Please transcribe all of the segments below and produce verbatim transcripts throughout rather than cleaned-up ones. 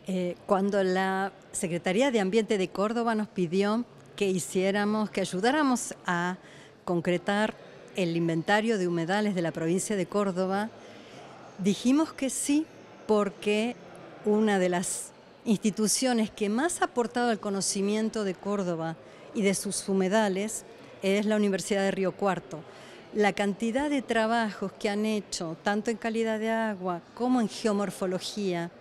Eh, cuando la Secretaría de Ambiente de Córdoba nos pidió que hiciéramos, que ayudáramos a concretar el inventario de humedales de la provincia de Córdoba, dijimos que sí, porque una de las instituciones que más ha aportado al conocimiento de Córdoba y de sus humedales es la Universidad de Río Cuarto. La cantidad de trabajos que han hecho, tanto en calidad de agua como en geomorfología,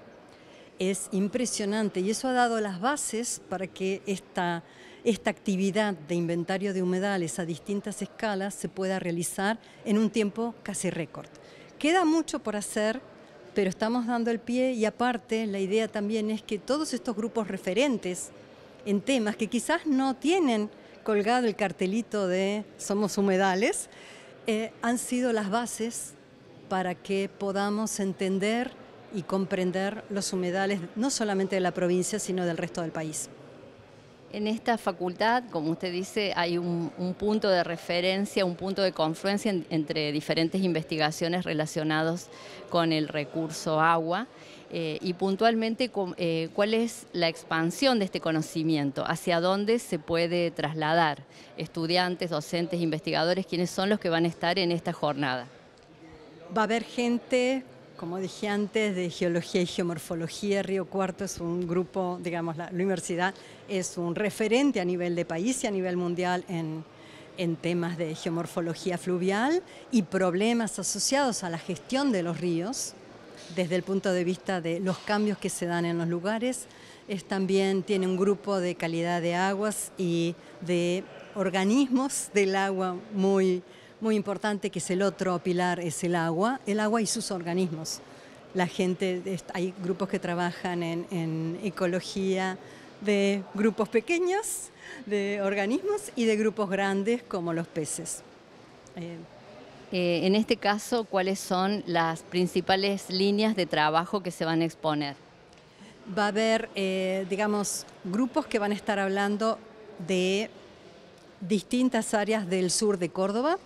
es impresionante, y eso ha dado las bases para que esta, esta actividad de inventario de humedales a distintas escalas se pueda realizar en un tiempo casi récord. Queda mucho por hacer, pero estamos dando el pie, y aparte la idea también es que todos estos grupos referentes en temas que quizás no tienen colgado el cartelito de Somos Humedales, eh, han sido las bases para que podamos entender y comprender los humedales no solamente de la provincia, sino del resto del país. En esta facultad, como usted dice, hay un, un punto de referencia, un punto de confluencia en, entre diferentes investigaciones relacionadas con el recurso agua eh, y puntualmente eh, cuál es la expansión de este conocimiento, hacia dónde se puede trasladar estudiantes, docentes, investigadores, quiénes son los que van a estar en esta jornada. Va a haber gente, como dije antes, de Geología y Geomorfología. Río Cuarto es un grupo, digamos, la, la universidad es un referente a nivel de país y a nivel mundial en, en temas de geomorfología fluvial y problemas asociados a la gestión de los ríos, desde el punto de vista de los cambios que se dan en los lugares. Es también tiene un grupo de calidad de aguas y de organismos del agua muy Muy importante, que es el otro pilar, es el agua, el agua y sus organismos. La gente, hay grupos que trabajan en, en ecología de grupos pequeños, de organismos, y de grupos grandes como los peces. Eh, eh, en este caso, ¿cuáles son las principales líneas de trabajo que se van a exponer? Va a haber, eh, digamos, grupos que van a estar hablando de distintas áreas del sur de Córdoba,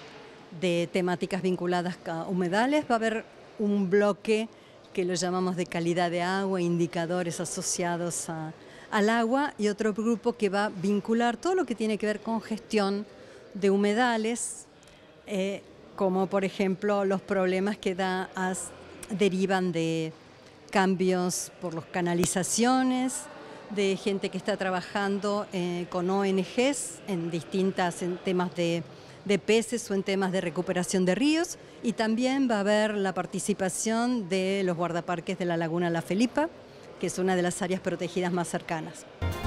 de temáticas vinculadas a humedales. Va a haber un bloque que lo llamamos de calidad de agua, indicadores asociados a, al agua, y otro grupo que va a vincular todo lo que tiene que ver con gestión de humedales, eh, como por ejemplo los problemas que da, as, derivan de cambios por las canalizaciones, de gente que está trabajando eh, con O N Ges en distintas en temas de de peces o en temas de recuperación de ríos, y también va a haber la participación de los guardaparques de la Laguna La Felipa, que es una de las áreas protegidas más cercanas.